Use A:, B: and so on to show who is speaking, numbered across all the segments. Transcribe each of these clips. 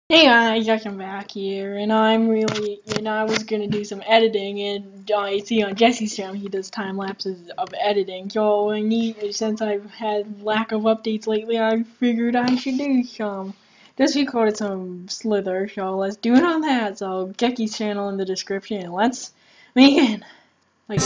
A: Hey guys, I'm back here, and I was gonna do some editing, and I see on Jesse's channel he does time lapses of editing. So since I've had lack of updates lately, I figured I should do some. Just recorded some Slither, so let's do it on that. So Jesse's channel in the description, and let's begin. Like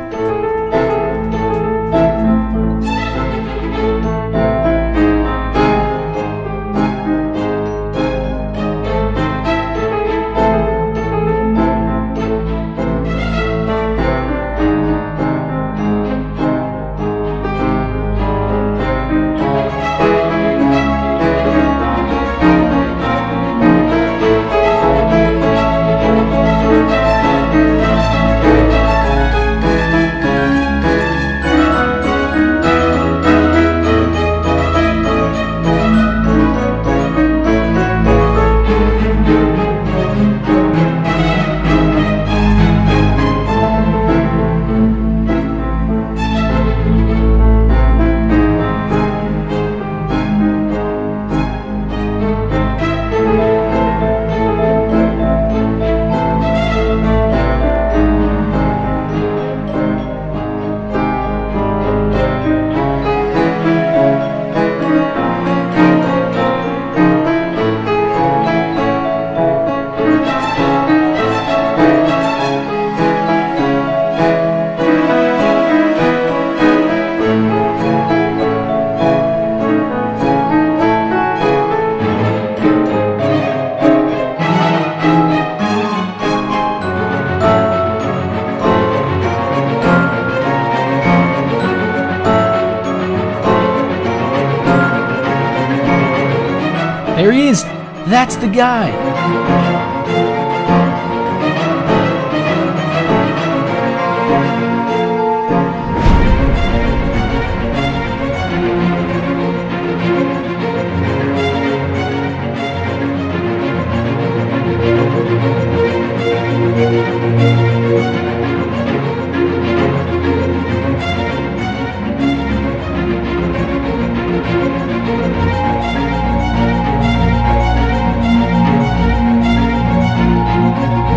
B: There he is! That's the guy!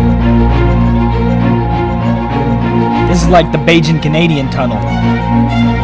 B: This is like the Bajan Canadian tunnel.